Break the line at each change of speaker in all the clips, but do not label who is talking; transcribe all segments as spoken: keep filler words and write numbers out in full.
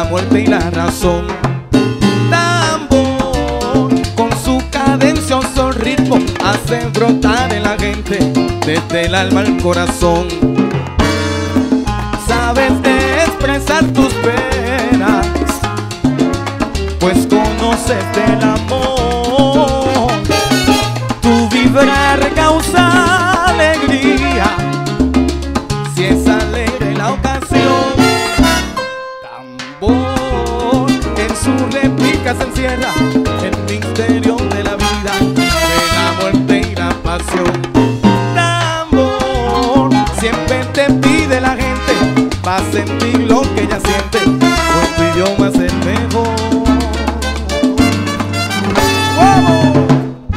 muerte y la razón. Tambor, con su cadencioso ritmo, hace brotar en la gente desde el alma al corazón. Sabes de expresar tus penas, pues conoces del amor. Tu vibrar causa alegría, si es alegre la ocasión. Tambor, en su réplica se encierra el misterio de la vida, de la muerte y la pasión. Tambor, siempre te pide la gente, va a sentir lo que ella siente, pues tu idioma es el mejor. ¡Vamos!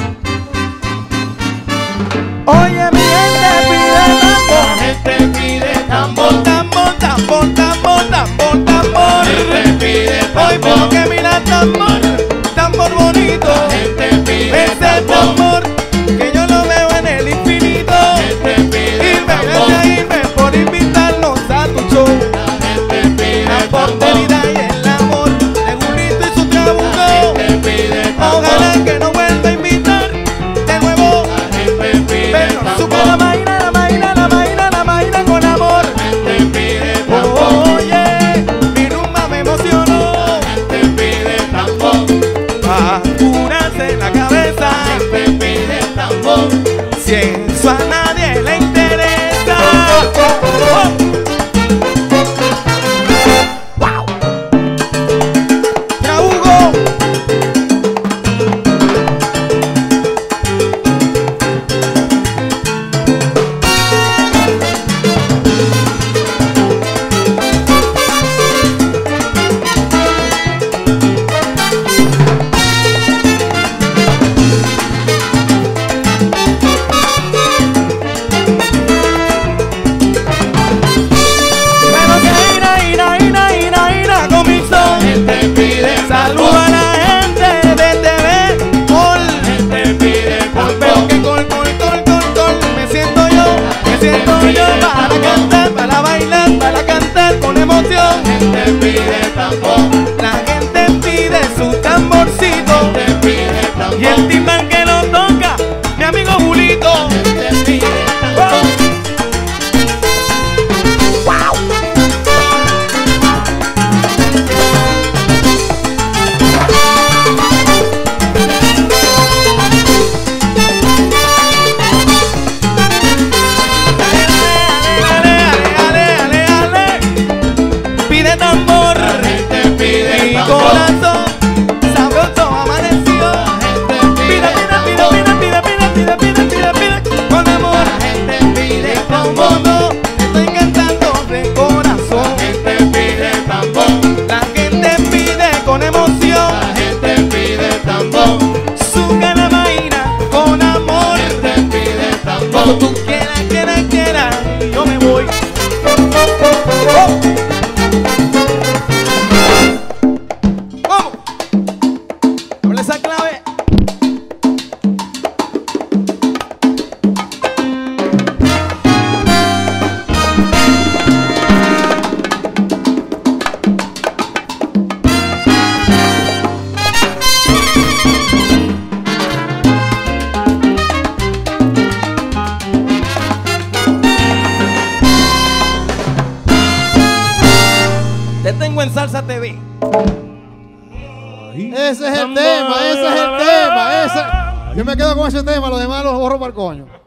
Oye, mi gente pide tambor,
La gente pide tambor,
tambor, tambor, tambor, tambor, tambor.
la gente pide
Hoy
tambor,
porque mira tambor, tambor bonito.
la gente pide
Ese
tambor,
tambor que yo lo veo en el infinito.
la gente pide
Irme,
tambor,
gracias irme por invitarnos a tu show.
la gente pide
La
tambor,
prosperidad y el amor de Julito y su
la
trabuco.
gente pide
Ojalá
tambor,
que no vuelva a invitar de nuevo.
la gente pide
Pero supe la
tambor,
vaina, la vaina, la vaina, la vaina con amor.
la gente pide tambor,
Oye, mi rumba me emocionó.
la gente pide tambor,
Pa' curarse la cabeza,
la gente pide tambor.
si eso a nadie le interesa. Oh. Wow. Trabuco. Pero que ira, ira, ira, ira, ira con mi
La
son.
gente pide
Saludo
tambor,
a la gente de T V Col.
la gente pide
Pero
tambor,
que col, col, col, col, col, me siento yo, me siento yo para cantar, para bailar, para cantar con emoción.
la gente pide tambor,
La gente pide su tamborcito
la gente pide tambor,
y el timbal que lo toca, mi amigo Julito.
la gente pide tambor.
Ale, ale, ale, ale, pide tambor,
La gente pide
mi
tambor,
corazón sabroso amaneció.
la gente
Pide,
pide
pide,
tambor,
pide, pide, pide, pide, pide, pide, pide, pide, con amor.
la gente pide
Como
tambor,
no, estoy cantando de corazón.
la gente pide tambor,
La gente pide con emoción
la gente pide tambor,
su canamaina con amor.
la gente pide
Cuando
tambor.
tú quieras, quieras, quieras, yo me voy. Oh. ¿Cómo? Habla esa clave. Te tengo en Salsa T V.
Ese es el tema, ese es el tema. Ese... Yo me quedo con ese tema, los demás los borro para el coño.